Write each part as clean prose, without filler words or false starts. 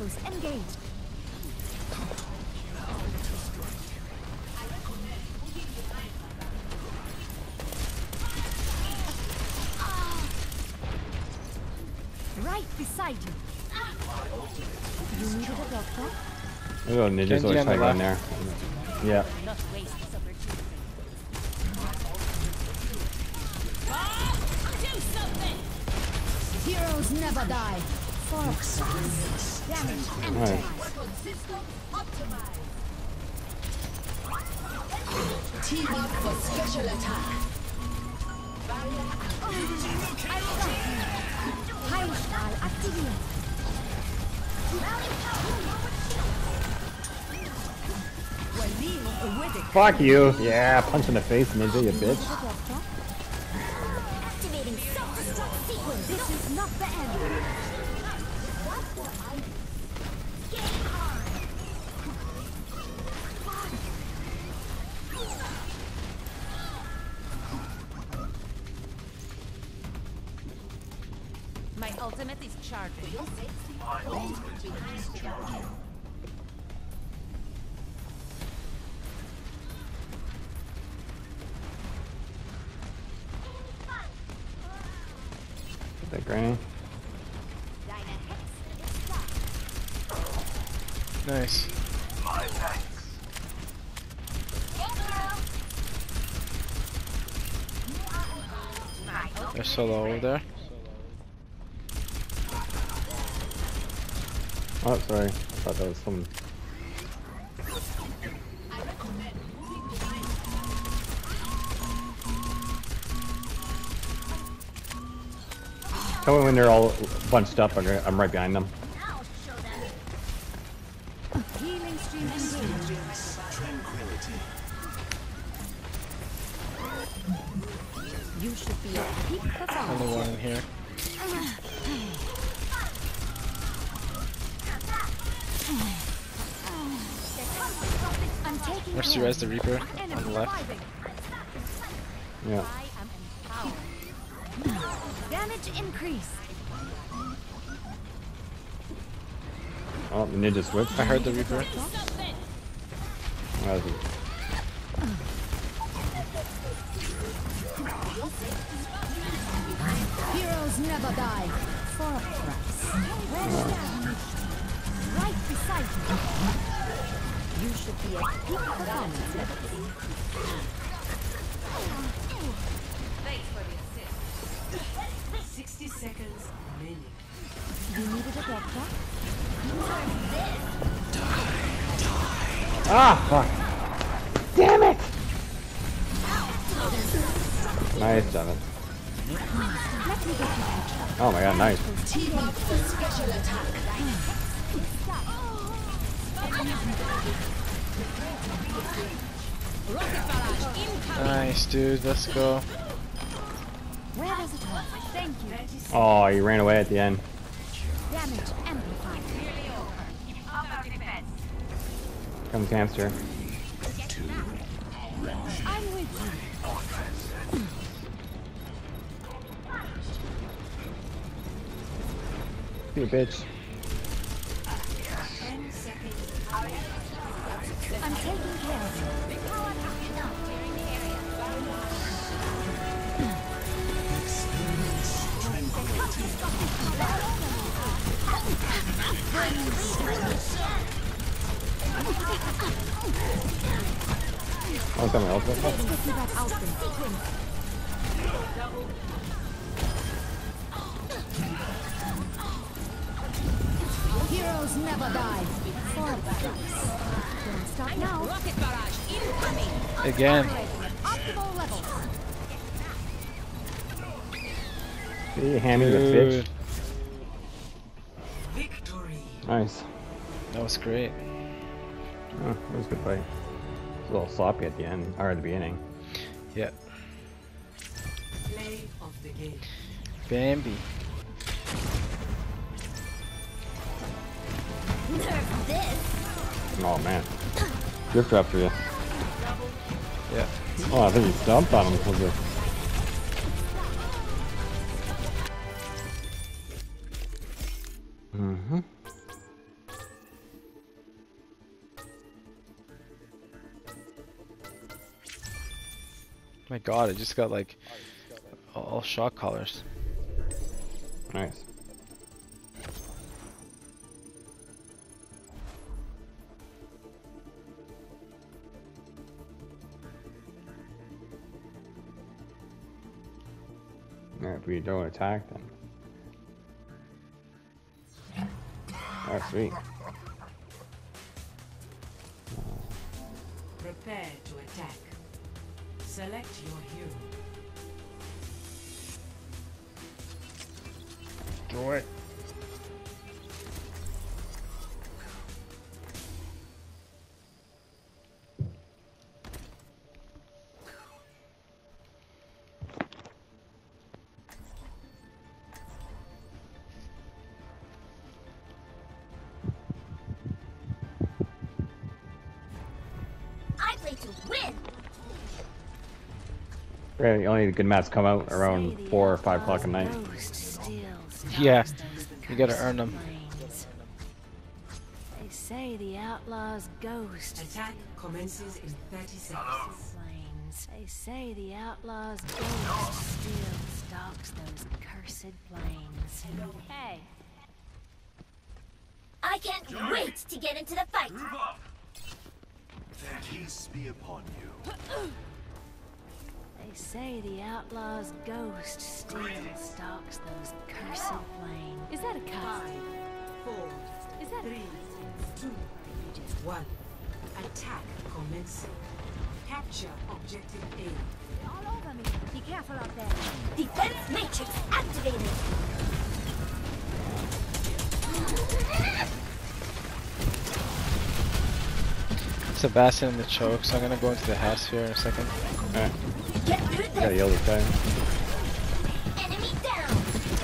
Outpost engaged. Right beside you. You needed a doctor? Oh, ninjas always trying to go in there. Yeah. Not waste this opportunity. Do something! Heroes never die. Fox. Damage and Alright. Team up for special attack. Heilstrahl aktiviert. Fuck you! Yeah, punch in the face, ninja, you bitch. Activating self-destruct sequence. This is not the end. My ultimate is charging. Get that granny. Nice. They're solo over there. Oh, sorry. I thought that was someone. Tell me when they're all bunched up. I'm right behind them. Healing stream engaged. You should be at peak performance. Only one in here. I'm taking Where's the rest of the Reaper? On the left. Yeah. I am empowered. Damage increased. Oh, the ninja switched. I heard the Reaper. That was a- Heroes never die. For a price. Right beside you. You should be at peak performance levels. Thanks for the assist. 60 seconds remaining. You needed a doctor? Ah, fuck. Damn it! Nice, Devin. Let me get you. Oh my god, nice. Team up for special attack. Nice, dude. Let's go. Where does it hurt? Thank you. Oh, he ran away at the end. Damage amplified. Comes hamster. I'm with you. You bitch. I'm taking care of you. Oh, coming else. Let's get you back out there. Heroes never die. For a price. Don't stop now. Rocket barrage incoming. Again. Optimal levels. See, hammy the bitch. Dude, Victory. Nice. that was great. Oh, that was a good fight. It was a little sloppy at the end, or at the beginning. Yeah. Play of the game. Bambi. Nerf this. Oh man. Drift after you. Yeah. Oh, I think he stomped on him because of. Mm-hmm. My god, I just got like all shock collars. Nice. Alright, if we don't attack then. Oh, sweet. Prepare to attack. Select your hero. Do it. I play to win. Really, only the good maps come out around 4 or 5 o'clock at night. Yeah, you gotta earn them. They say the outlaw's ghost Attack commences in 30 seconds. plains. They say the outlaw's ghost still stalks those cursed plains. Hey. I can't wait to get into the fight. Peace be upon you. They say the outlaw's ghost still stalks those cursed plains. Is that a cut? 4, Is that 3, 2, 1. Attack commencing. Capture objective A. all over me? Be careful out there. Defense matrix activated. Sebastian in the choke, so I'm gonna go into the house here in a second. Alright, Get through got a this. yellow guy. Enemy down.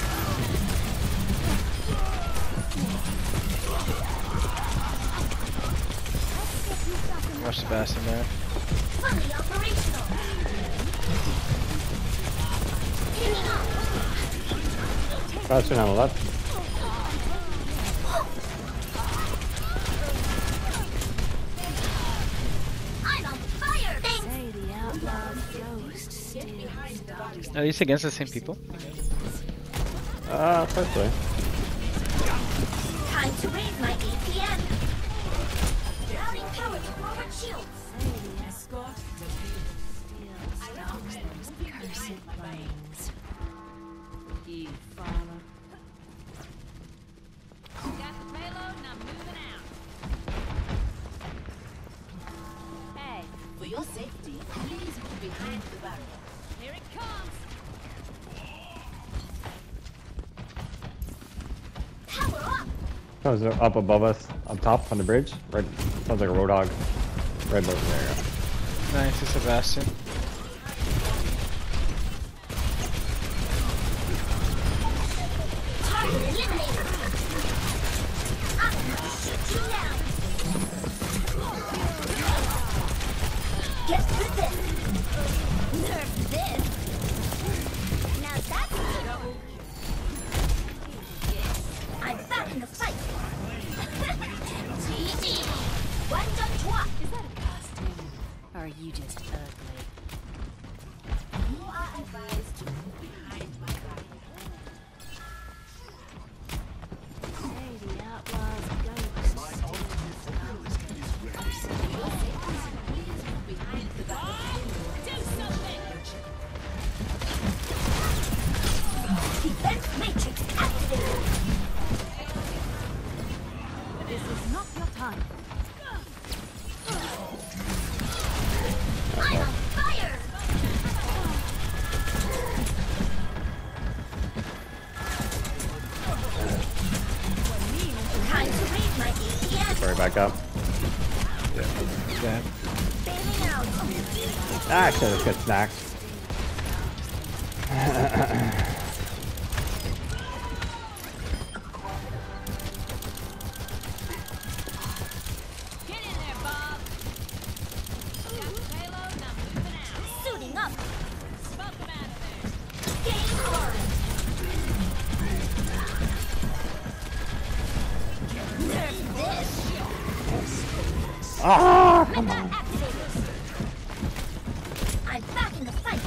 Watch Sebastian there. Fully operational. Picking up. Bastard on the left. I'm on fire. Say the outlaw's ghost still stalks. Are these against the same people? Firstly. Time to raise my APM. Routing power to forward shields. Say the Escort the payload. still stalks those cursed plains. You follow. Got the payload and I'm moving out. Hey, For your safety, please move behind the barrier. here it comes. Power up. Someone's up above us, up top on the bridge. Right, sounds like a roadhog. Red boat, there you go. Nice to Sebastian. Target eliminated. I'm gonna shoot you down. Get through this. Nerf this. Now that's double. I'm back in the fight. GG. One done drop. Is that a costume? Or are you just ugly? You are advised to move behind my barrier. Say the outlaw's ghost. Please move behind the barrier. Do something! Defense matrix activated. This is not your time. I'm on fire! Time to raise my APM. Sorry, back up. Yeah. Bailing out. Actually, let's get snacked. Get in there, Bob. Got the payload and I'm moving out. Suiting up. Smoke him out of there. Game hard. Nerf this. Ah, come on. Activated. I'm back in the fight.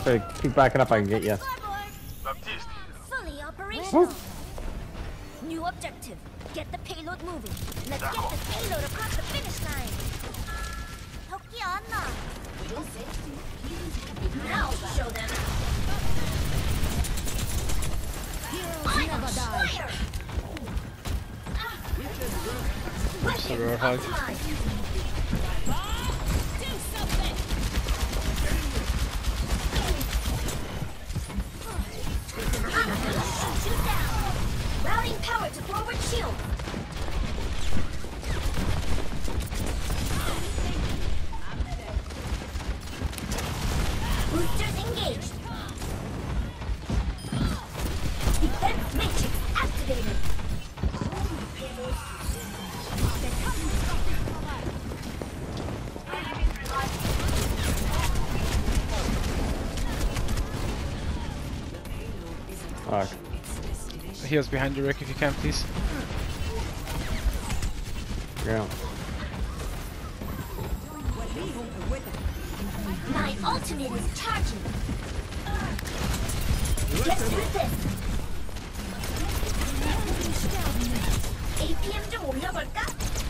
Sorry, keep backing up, I can get you. Scoreboard. Fully operational. New objective. Get the payload moving. Let's get the payload across the finish line. 덕기 안 나. Now show them. I'm on fire. Just a roadhog. Do something. Shoot you down. Routing power to forward shield. Boosters engaged. Defense matrix activated. Fuck. Heals behind you, Rick, if you can, please. Yeah. My ultimate is charging. Let's do this. APM 좀 올려볼까?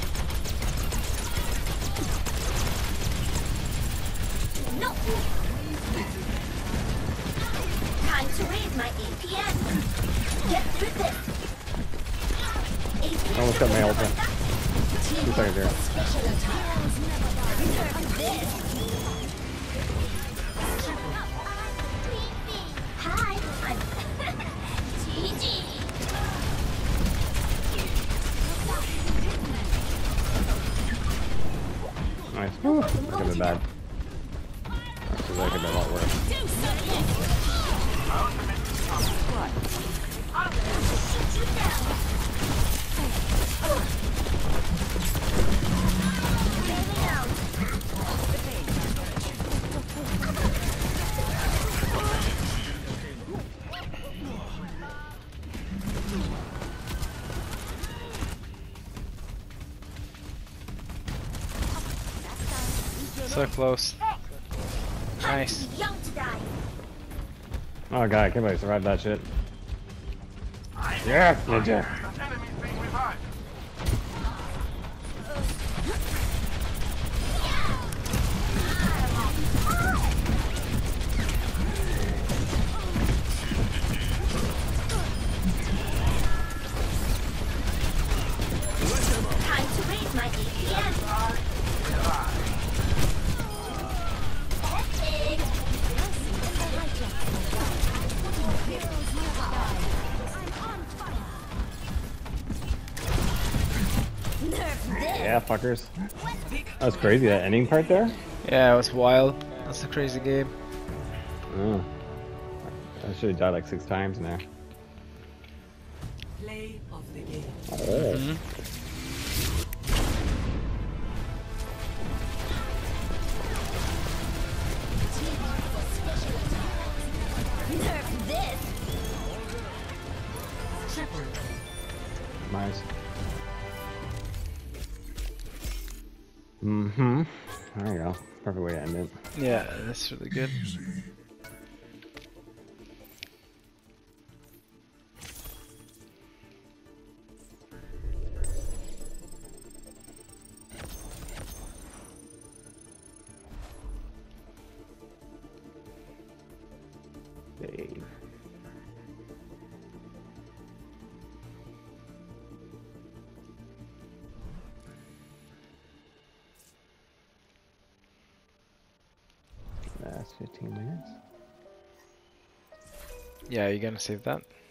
No. Time to raise my APM. Get through this. APM Almost got my ulti. 2 seconds here. Special attack. Nerf this. Hi, I'm GG. Nice. Woo. That could have been bad. Actually, that could have been a lot worse. Do something. Shoot you down. Bailing out. So close. Nice. Too young to die. Oh god, I can't believe I survived that shit. Yeah, ninja. Time to raise my APM. Epic. Nerf this. Yeah, fuckers. That was crazy, that ending part there. Yeah, it was wild. That's a crazy game. Oh. I should have died like 6 times in there. Play of the game. Oh. Nerf this. Nice. Mm-hmm. There you go. Perfect way to end it. Yeah, that's really good. Dave. Last 15 minutes. Yeah, you gonna save that?